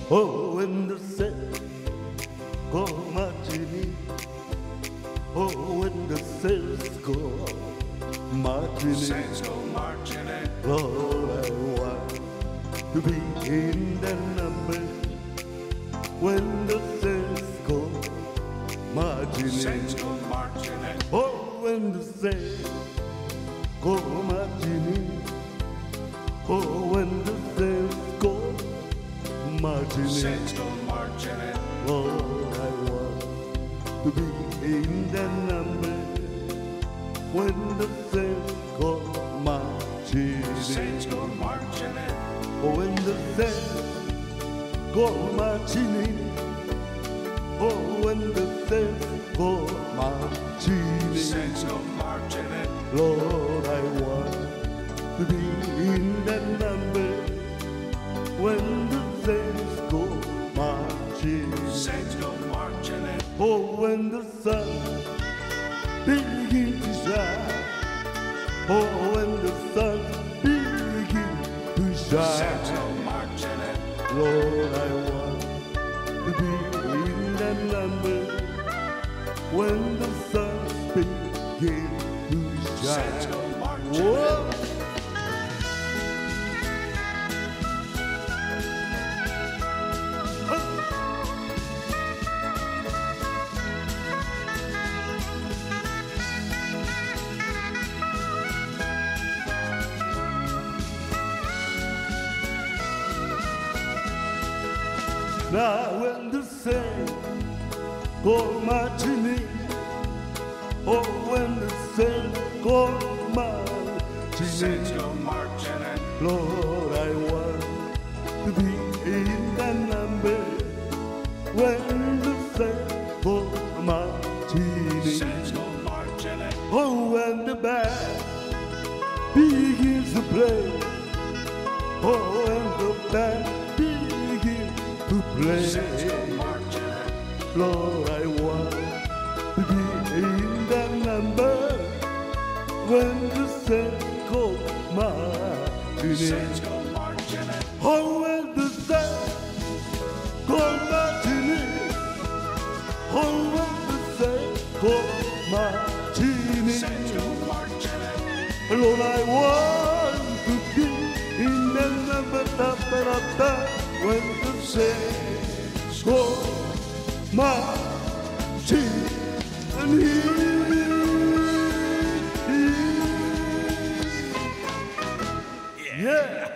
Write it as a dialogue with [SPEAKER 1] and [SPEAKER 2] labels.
[SPEAKER 1] Oh, when the set go marching, oh, when the sails go marching, Lord, I want to be in that number. When the sails go marching, oh, when the sails go marching, oh, when the sails go marching, Lord, I want to be in that number. When the sails go marching, oh, when the sails go marching, oh, when the sails go marching, Lord, I want to be in that number. When the sails go marching, oh, when the sun begins to shine, oh, when the sun begins to shine, Lord, I want to be in that number. When the sun begins to shine. Whoa. Now when the sails go marching, oh, when the sails go marching, Lord, I want to be in that number. When the sails go marching, oh, when the band begins to play, oh, when the band to play, Lord, I want to be in that number. When the sails go marching, oh, when the sails go marching, oh, when the sails go marching, Lord, I want to be in that number. When the sails go marching, yeah.